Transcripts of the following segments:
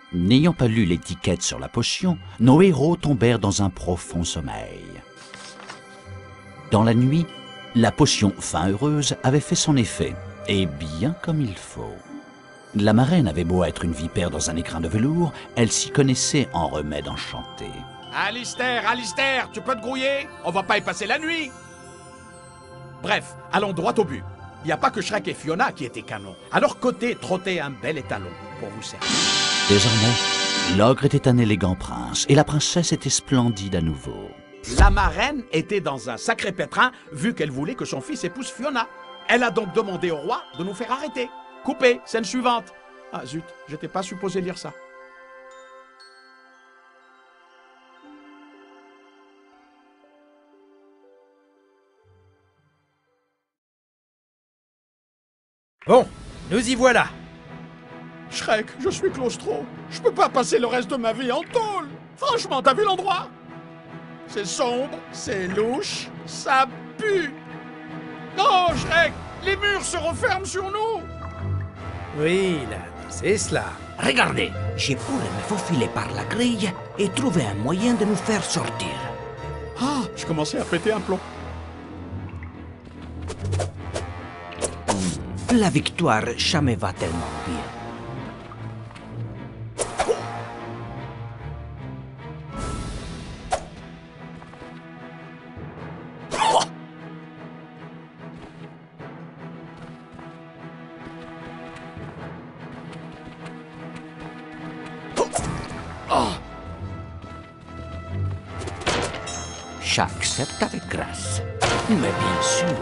N'ayant pas lu l'étiquette sur la potion, nos héros tombèrent dans un profond sommeil. Dans la nuit, la potion Fin Heureuse avait fait son effet, et bien comme il faut. La marraine avait beau être une vipère dans un écrin de velours, elle s'y connaissait en remède enchanté. Alistair, Alistair, tu peux te grouiller? On va pas y passer la nuit. Bref, allons droit au but. Il n'y a pas que Shrek et Fiona qui étaient canons. À leur côté trottait un bel étalon pour vous servir. Désormais, l'ogre était un élégant prince, et la princesse était splendide à nouveau. La marraine était dans un sacré pétrin, vu qu'elle voulait que son fils épouse Fiona. Elle a donc demandé au roi de nous faire arrêter. Coupé, scène suivante. Ah zut, j'étais pas supposé lire ça. Bon, nous y voilà. Shrek, je suis claustro. Je peux pas passer le reste de ma vie en tôle. Franchement, t'as vu l'endroit? C'est sombre, c'est louche, ça pue. Non, Shrek, les murs se referment sur nous. Oui, là, c'est cela. Regardez, je pourrais me faufiler par la grille et trouver un moyen de nous faire sortir. Ah, je commençais à péter un plomb. La victoire jamais va tellement bien. J'accepte avec grâce. Mais bien sûr.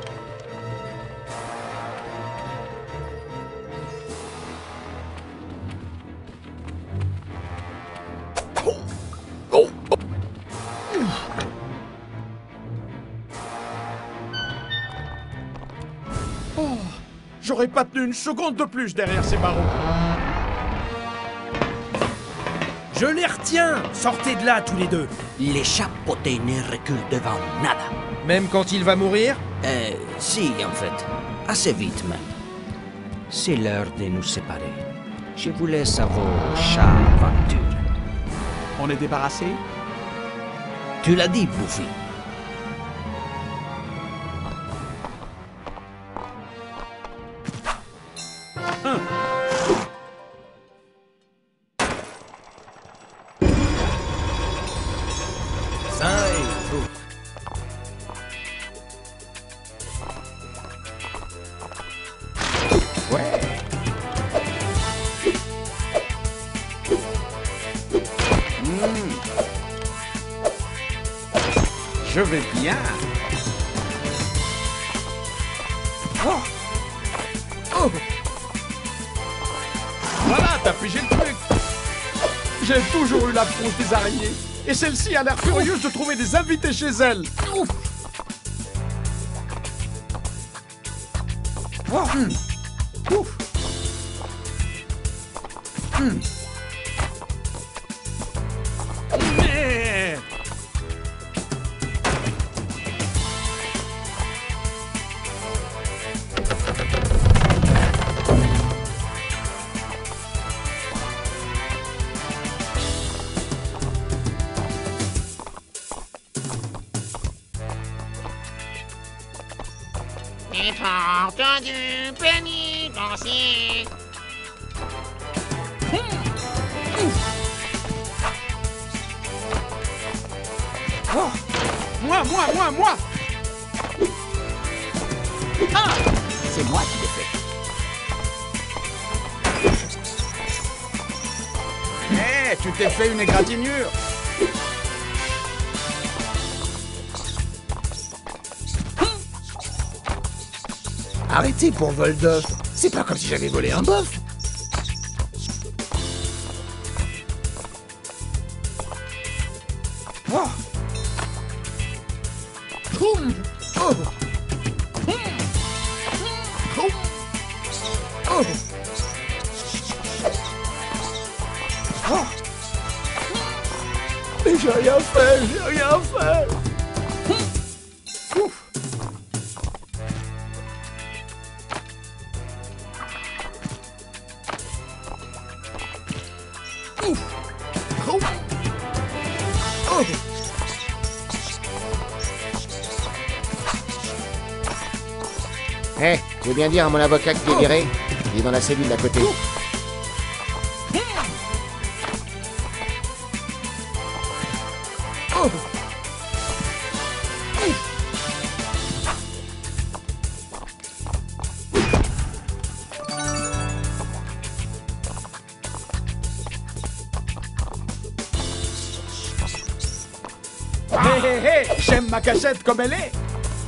J'aurais pas tenu une seconde de plus derrière ces barreaux. Je les retiens. Sortez de là, tous les deux. Les chapeautés ne reculent devant nada. Même quand il va mourir? Si, en fait. Assez vite, même. C'est l'heure de nous séparer. Je vous laisse à vos chats aventures. On est débarrassé? Tu l'as dit, Buffy. Je vais bien. Voilà, t'as pigé le truc. J'ai toujours eu la frousse des araignées. Et celle-ci a l'air furieuse de trouver des invités chez elle. Ouf. Ouf. Mais... entendu Penny danser. Oh, moi. Ah, C'est moi qui l'ai fait. Eh, tu t'es fait une égratignure. Arrêtez pour vol d'œuf. C'est pas comme si j'avais volé un bœuf. Oh. Boum. Oh. Oh. Oh. Oh. Mais j'ai rien fait. Ouf. Eh, je veux bien dire à mon avocat que t'es viré. Il est dans la cellule d'à côté. Hé hé hé, j'aime ma cachette comme elle est.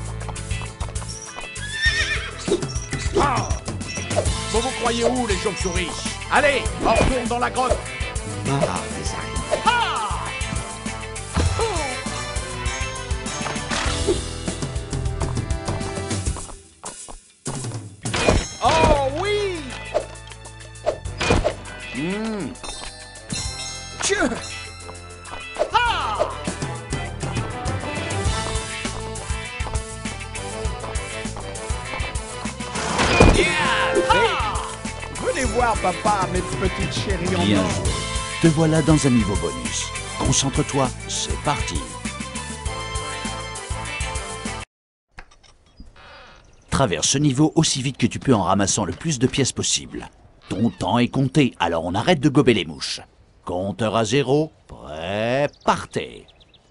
Ah. Vous croyez où, les chauves-souris? Allez, on retourne dans la grotte. Ah. Oh oui. Ah. Venez voir, papa, mes petites chéries en Bien or. joué. Te voilà dans un niveau bonus. Concentre-toi, c'est parti. Traverse ce niveau aussi vite que tu peux en ramassant le plus de pièces possible. Ton temps est compté, alors on arrête de gober les mouches. Compteur à 0, prêt, partez.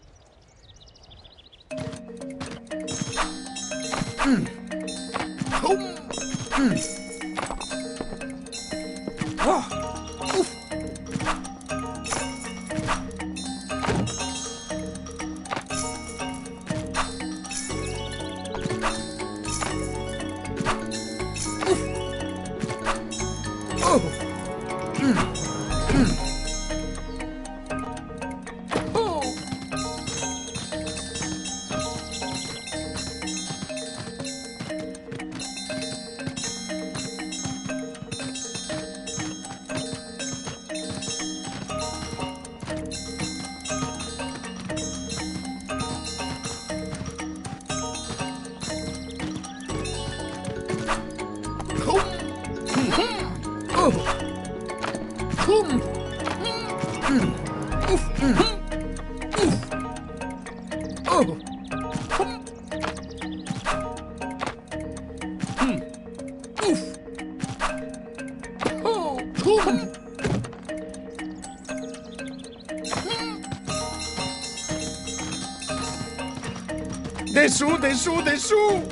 Des sous, des sous, des sous.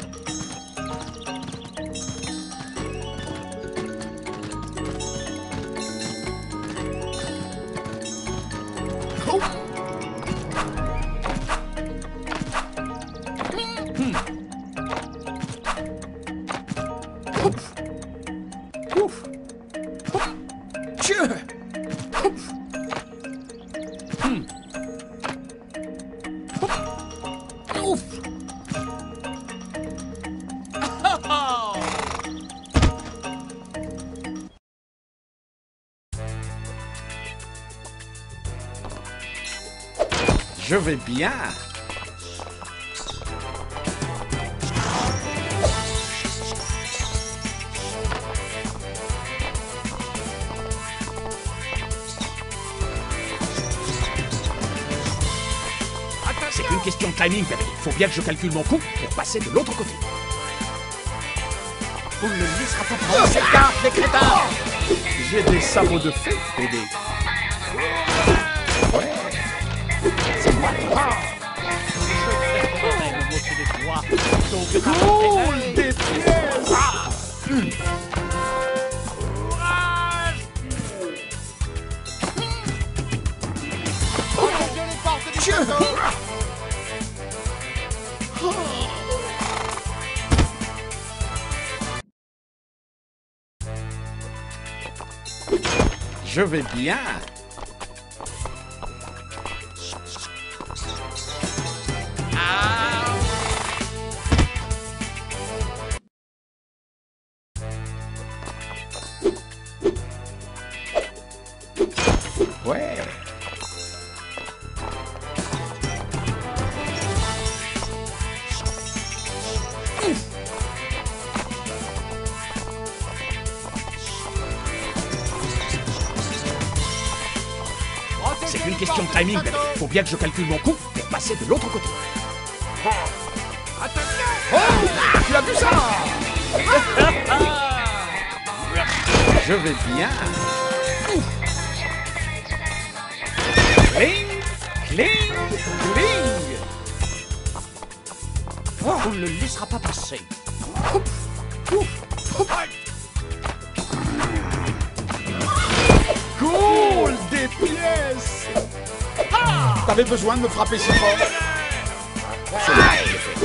Je vais bien. C'est qu'une question de timing, bébé. Faut bien que je calcule mon coup pour passer de l'autre côté. On ne le laissera pas prendre cette carte, les crétins. J'ai des sabots de fée, bébé. Ouais. C'est moi. Cool, des pièces. Je vais bien. Ouais. C'est qu'une question de timing, bébé. Faut bien que je calcule mon coup pour passer de l'autre côté. Oh, tu as vu ça? Je vais bien. Cling, cling, cling. On ne le laissera pas passer. Cool, des pièces. T'avais besoin de me frapper si fort? C'est là que je fais.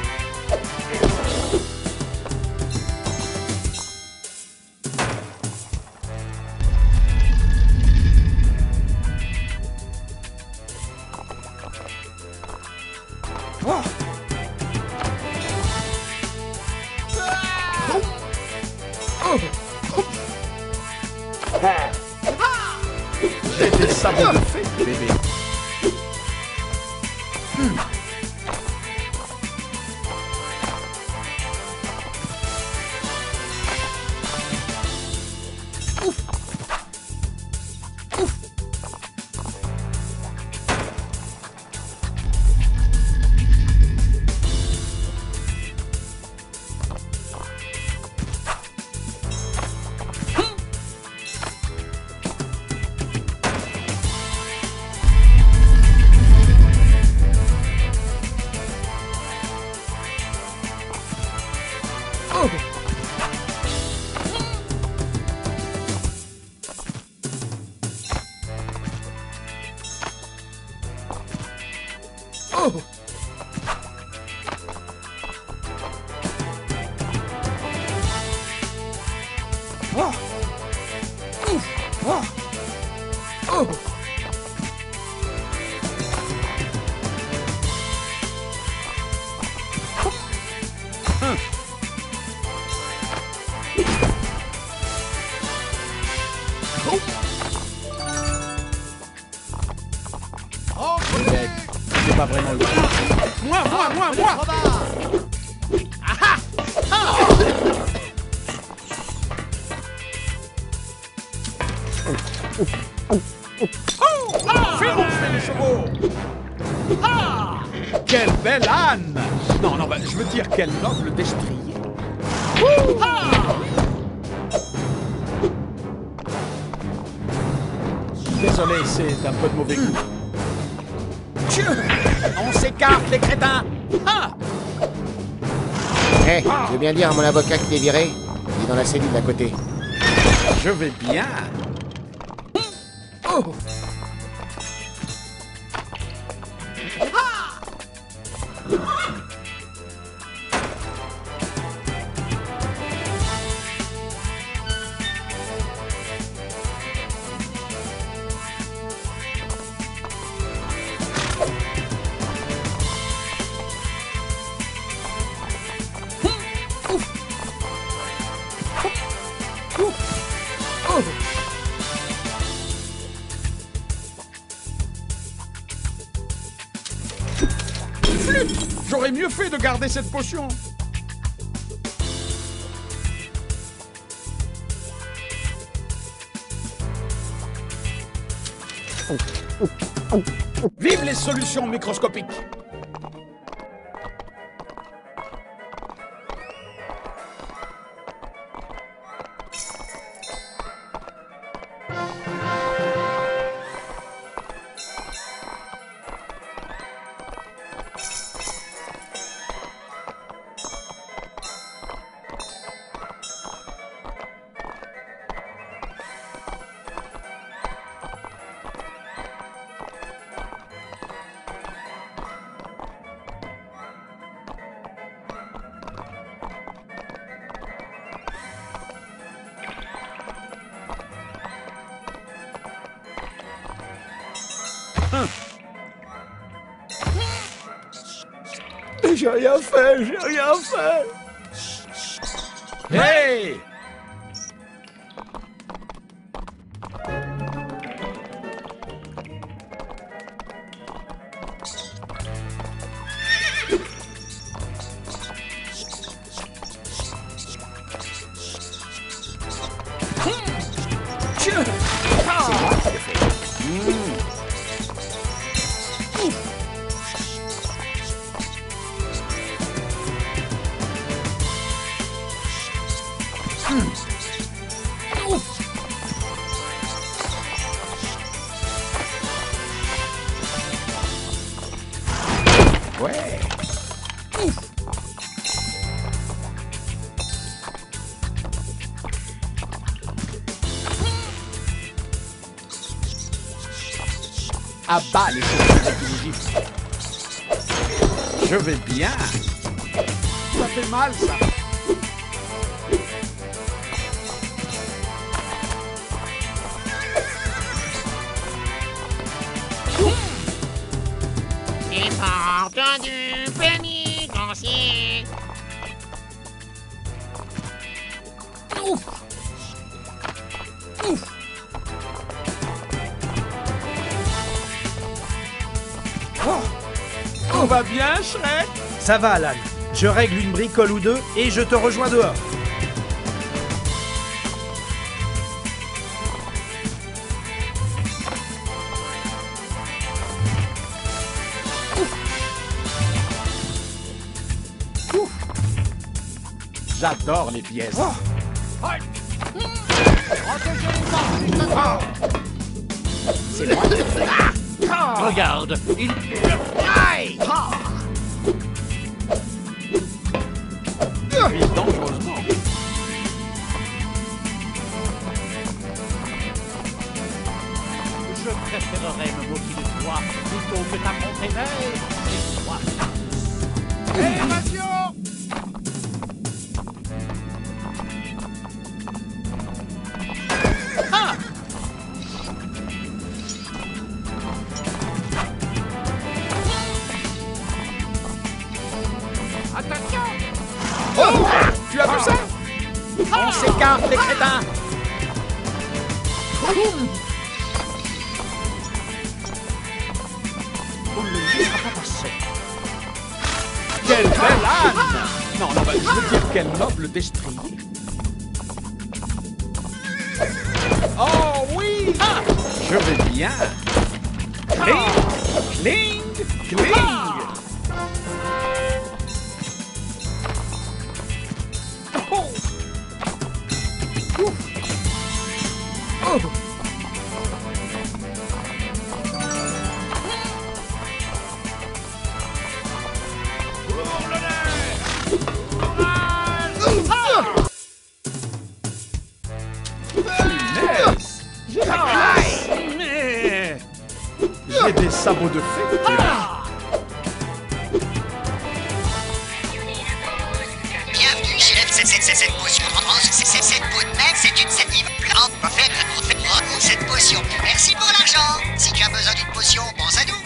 J'ai des sabots de fée, bébé. C'est pas vraiment le truc. Moi. Fais ronfler les chevaux. Quelle belle âne. Non, je veux dire, quel noble destrier. Désolé, c'est un peu de mauvais goût. On s'écarte, les crétins. Hé, je veux bien dire à mon avocat que t'es viré. Il est dans la cellule d'à côté. Je vais bien. Flûte! J'aurais mieux fait de garder cette potion. Vive les solutions microscopiques! J'ai rien fait. Hey! Ouais. À bas les chevaux qui nous giflent. Je vais bien. Ça fait mal, ça. Les portes du pénitencier. Ouf. Ouf. Tout va bien, Shrek? Ça va, Alan. Je règle une bricole ou deux et je te rejoins dehors. J'adore les pièces. C'est moi. Regarde, il... Oui, dangereusement. Je préférerais me moquer de toi plutôt que t'affronter, mais c'est toi. Évasion! Oh! Tu as vu ça? On s'écarte, les crétins! On ne le laissera pas passer. Quelle belle âne! Non, non, bah, je veux dire, quel noble destrier! Oh oui! Je vais bien! Cling! Cling! Cling! Oh! Ouf! Oh! Mais j'ai des sabots de fée. Bienvenue, chef. Cette potion cette peau de mec, c'est une sative plante. Cette potion. Merci pour l'argent. Si tu as besoin d'une potion, pense à nous.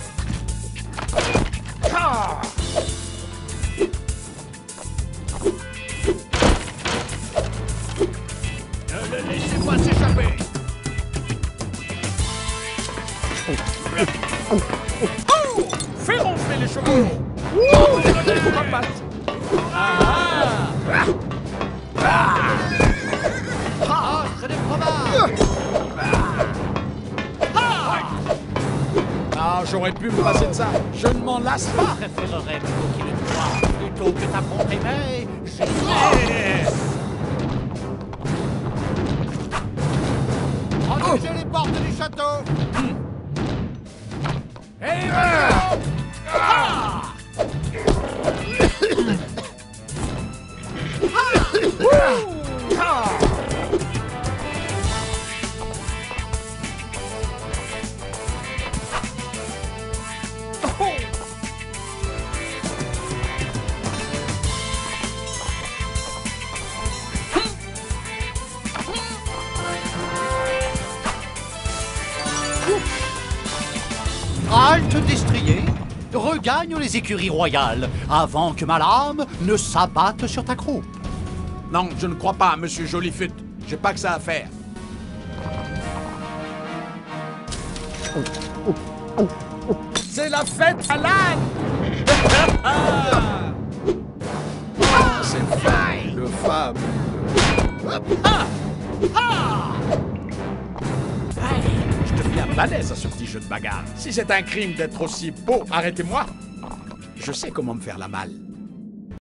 Ne le laissez pas s'échapper. Fais ronfler les chevaux. Regardez ma patte. Ce n'est probable. Ah, j'aurais pu me passer de ça. Je ne m'en lasse pas. Je préférerais me moquer de toi plutôt que t'affronter, mais c'est Protégez les portes du château. Halte destrier, regagne les écuries royales avant que ma lame ne s'abatte sur ta croupe. Non, je ne crois pas, monsieur Jolifut. J'ai pas que ça à faire. C'est la fête à l'âne! C'est fabuleux, fabuleux. Je deviens balèze à ce petit jeu de bagarre. Si c'est un crime d'être aussi beau, arrêtez-moi. Je sais comment me faire la malle.